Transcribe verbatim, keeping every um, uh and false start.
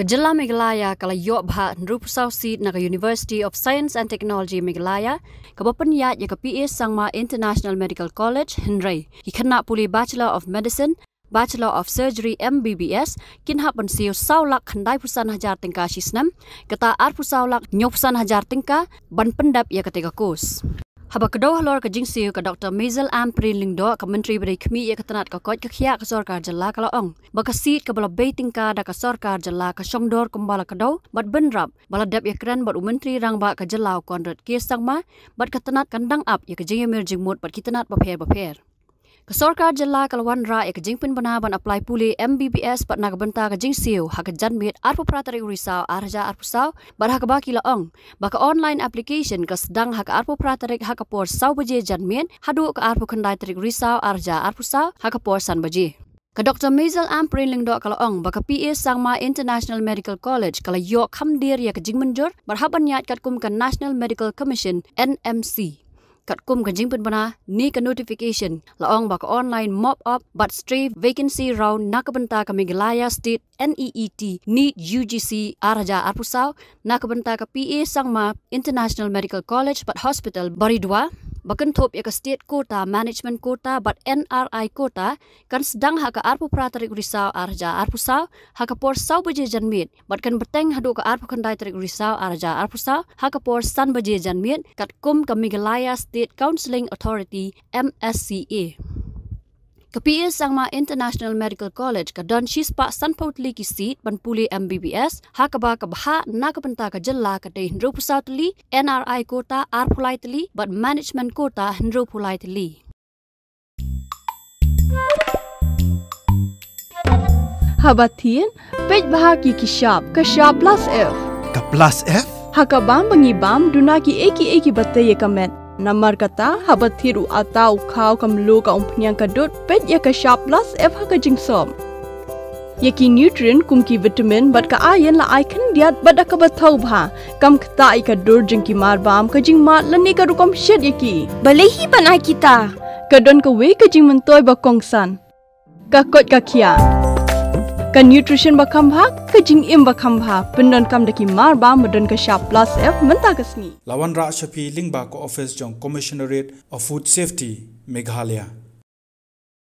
Kejala Meghalaya kala yok bha nrup sausi na University of Science and Technology Meghalaya kabapan yat ya ka P A Sangma International Medical College Henry Kynna Pule Bachelor of Medicine Bachelor of Surgery M B B S Kynha ban siu saulak khandai pusan Hajar tingka Snem kata ar pusaulak nyopusan Hajar tingka ban pendap ya ketika kurs. Haba kedua halor ke Jingsiew ke Doktor Mezel Amprin Lingdo ke Menteri Beri Kemi ya ketenat ke kot ke khia ke sorkar jala kalau ong bakasit ke bala beitingka da ke sorkar jala ke songdor kembala kedau bat benrap bala dap ya keren bat menteri rang ba ke jala konrad ke sangma bat ketenat kandang up ya ke jingmir jingmut bat kitenat baper baper ke sorkar jala kalwan ra ya ke jingpin bana ban Aplai Pule M B B S bat nak benta ke Jingsiew ha ke janmit arpu pratari urisau arja arpusau bat ha ke baki la ong baka online application ke sedang ha ke arpu pratari ha ke por sau baje janmit hadu ke arpu khandai tarik risau arja arpusau ha ke por san baje. Ke Doktor Mezel Amprin Lingdo kalau ong baka P A Sangma International Medical College kalau yok khamdir ya ke jingmenjur berhaban yat kat kum ke National Medical Commission N M C. Kat kum ke jingpin bana ni ke notification laong baka online mop up but stray vacancy round nak benta ke Meghalaya State N E E T need U G C arja arpusau nak benta ke P A Sangma International Medical College but hospital bari dua bakan top ya ke state quota management quota but N R I quota kan sedang ha ke arpu pratarik risau arja arpusau ha ke por sau baje janmit bat kan beteng hadu ke arpu khandai tarik risau arja arpusau ha ke por san baje janmit kat kum ke Meghalaya State Counseling Authority M S C A. Ke P A Sangma International Medical College ke don shispa sanpautli ki seat ban Pule M B B S ha ke ba ke bha na ke benta ke jela ke dei hendro pusau tli N R I quota ar pulai tli but management quota hendro pulai tli. Habatin pej bahagi ki shop ke shop plus F ke plus F ha ke bam bangi bam duna ki eki eki batai ye kamet Namar kata habat thiru atau kau kamlu ka umpnyang kadut pet ya ka shop plus F ha ka jingsom. Yaki nutrient kum ki vitamin bat ka iron la icon diat bat ka bathau bha kam khta i ka dur jing ki mar bam ka jing mat la ni ka rukom shed yaki. Balehi banai kita. Ka don ka we ka jing mentoy ba kongsan. Ka kot ka kia. Ka nutrition ba khambha ka jing im ba khambha pendon kam daki mar ba madon ka shop plus F menta ka sni lawan ra shapi lingba ko office jong commissionerate of food safety Meghalaya.